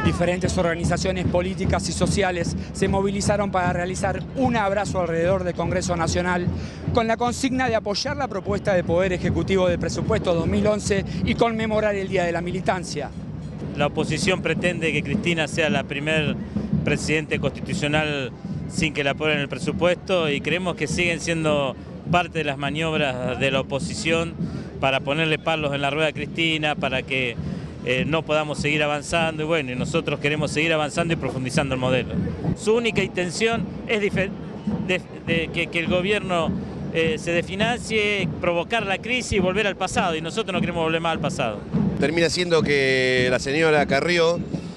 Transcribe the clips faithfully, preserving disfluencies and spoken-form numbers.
Diferentes organizaciones políticas y sociales se movilizaron para realizar un abrazo alrededor del Congreso Nacional con la consigna de apoyar la propuesta de Poder Ejecutivo del presupuesto dos mil once y conmemorar el Día de la Militancia. La oposición pretende que Cristina sea la primer presidente constitucional sin que la aprueben el presupuesto y creemos que siguen siendo parte de las maniobras de la oposición para ponerle palos en la rueda a Cristina, para que eh, no podamos seguir avanzando y bueno, y nosotros queremos seguir avanzando y profundizando el modelo. Su única intención es de, de, que, que el gobierno eh, se desfinancie, provocar la crisis y volver al pasado, y nosotros no queremos volver más al pasado. Termina siendo que la señora Carrió,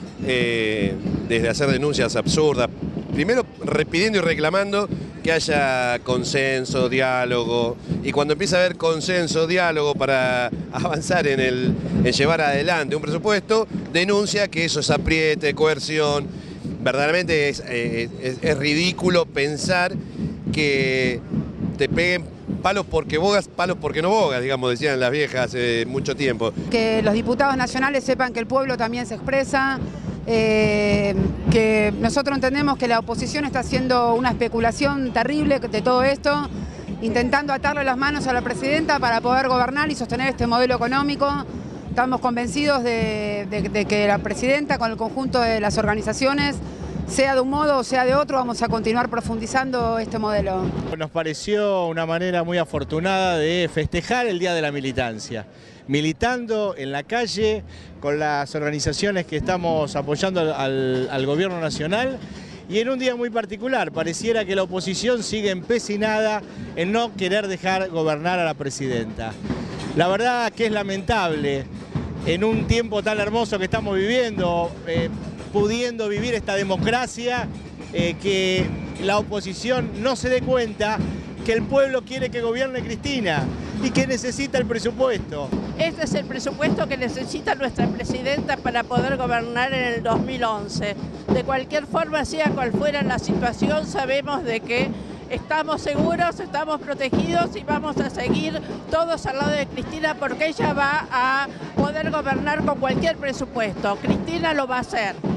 eh, desde hacer denuncias absurdas, primero pidiendo y reclamando que haya consenso, diálogo, y cuando empieza a haber consenso, diálogo para avanzar en, el, en llevar adelante un presupuesto, denuncia que eso es apriete, coerción. Verdaderamente es, eh, es, es ridículo pensar que te peguen palos porque bogas, palos porque no bogas, digamos, decían las viejas hace mucho tiempo. Que los diputados nacionales sepan que el pueblo también se expresa, eh, que nosotros entendemos que la oposición está haciendo una especulación terrible de todo esto, intentando atarle las manos a la presidenta para poder gobernar y sostener este modelo económico. Estamos convencidos de, de, de que la presidenta, con el conjunto de las organizaciones, sea de un modo o sea de otro, vamos a continuar profundizando este modelo. Nos pareció una manera muy afortunada de festejar el Día de la Militancia, militando en la calle con las organizaciones que estamos apoyando al, al, al gobierno nacional, y en un día muy particular. Pareciera que la oposición sigue empecinada en no querer dejar gobernar a la presidenta. La verdad que es lamentable, en un tiempo tan hermoso que estamos viviendo, eh, pudiendo vivir esta democracia, eh, que la oposición no se dé cuenta que el pueblo quiere que gobierne Cristina y que necesita el presupuesto. Este es el presupuesto que necesita nuestra presidenta para poder gobernar en el dos mil once. De cualquier forma, sea cual fuera la situación, sabemos de que estamos seguros, estamos protegidos y vamos a seguir todos al lado de Cristina, porque ella va a poder gobernar con cualquier presupuesto. Cristina lo va a hacer.